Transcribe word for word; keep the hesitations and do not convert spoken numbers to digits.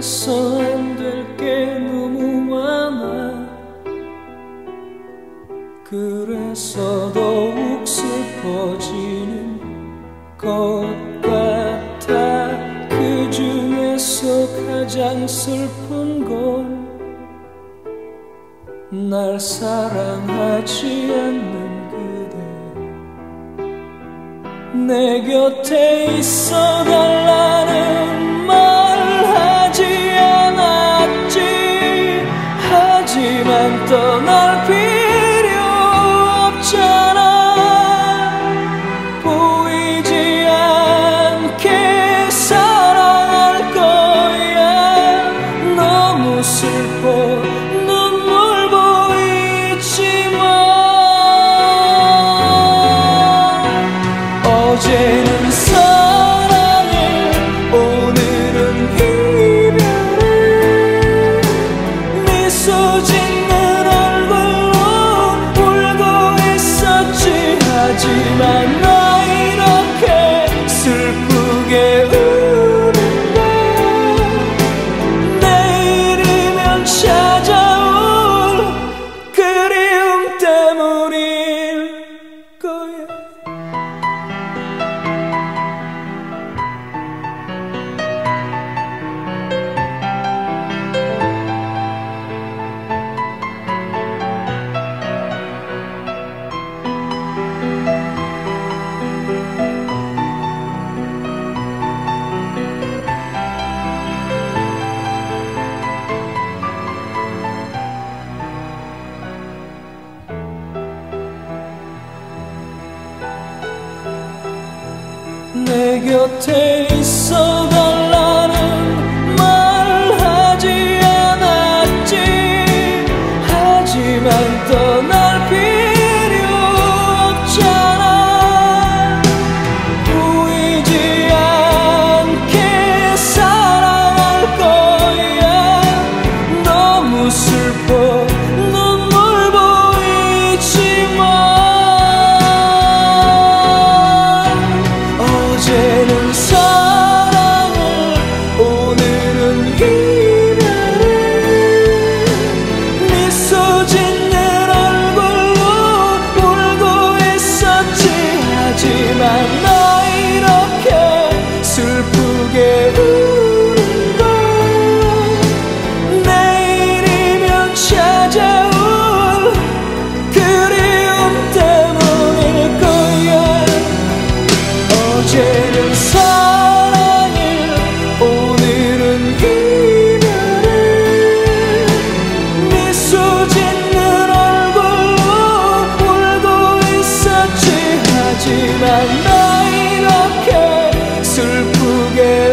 해서 안 될 게 너무 많아. 그래서 더욱 슬퍼지는 것 같아. 그 중에서 가장 슬픈 건 날 사랑하지 않는 그대. 내 곁에 있어 달라는 말 하지 않았지. 하지만 떠날 필요 없잖아. 보이지 않게 사랑할 거야. 너무 슬퍼 눈물 보이지만 어제는 사랑해 오늘은 이별해. 미소 짓는 얼굴로 울고 있었지. 하지만 나 이렇게 슬프게 우는데 내일이면 찾아올 그리움 때문일 거야. 내 곁에 있어 달라는 말 하지 않았지. 하지만 떠날 필요 없잖아. 보이지 않게 사랑할 거야. 너무 슬퍼 눈물 보이지만 어제는 사랑을 오늘은 이별해. 미소 짓는 얼굴로 울고 있었지. 하지만 나 이렇게 슬프게 우는 건 내일이면 찾아올 그리움 때문일 거야. 어제는 사랑해 오늘은 이별해. 미소 짓는 얼굴로 울고 있었지. 하지만 나 이렇게 슬프게